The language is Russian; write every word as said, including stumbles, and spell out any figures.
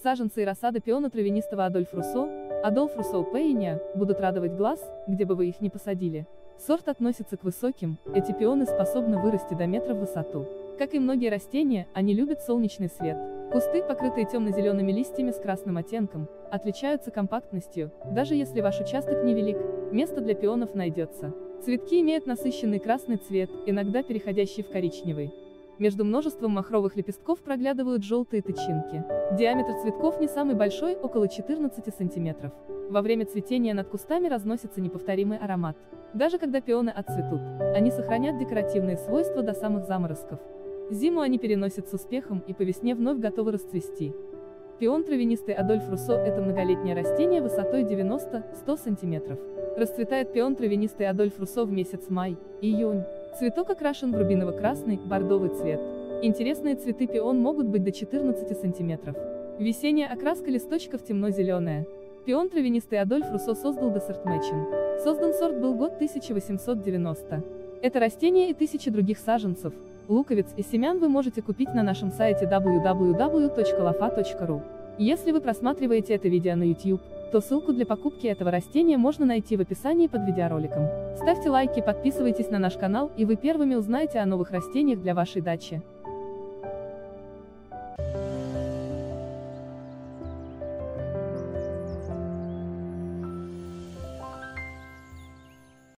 Саженцы и рассада пиона травянистого Адольф Руссо, Адольф Руссо Пейня, будут радовать глаз, где бы вы их ни посадили. Сорт относится к высоким, эти пионы способны вырасти до метра в высоту. Как и многие растения, они любят солнечный свет. Кусты, покрытые темно-зелеными листьями с красным оттенком, отличаются компактностью, даже если ваш участок невелик, место для пионов найдется. Цветки имеют насыщенный красный цвет, иногда переходящий в коричневый. Между множеством махровых лепестков проглядывают желтые тычинки. Диаметр цветков не самый большой, около четырнадцати сантиметров. Во время цветения над кустами разносится неповторимый аромат. Даже когда пионы отцветут, они сохранят декоративные свойства до самых заморозков. Зиму они переносят с успехом и по весне вновь готовы расцвести. Пион травянистый Адольф Руссо – это многолетнее растение высотой девяносто-сто сантиметров. Расцветает пион травянистый Адольф Руссо в месяц май-июнь. Цветок окрашен в рубиново-красный, бордовый цвет. Интересные цветы пион могут быть до четырнадцати сантиметров. Весенняя окраска листочков темно-зеленая. Пион травянистый Адольф Руссо создал Десерт Мэчин. Создан сорт был год тысяча восемьсот девяностый. Это растение и тысячи других саженцев, луковиц и семян вы можете купить на нашем сайте дабл ю дабл ю дабл ю точка лофа точка ру. Если вы просматриваете это видео на YouTube, то ссылку для покупки этого растения можно найти в описании под видеороликом. Ставьте лайки, подписывайтесь на наш канал, и вы первыми узнаете о новых растениях для вашей дачи.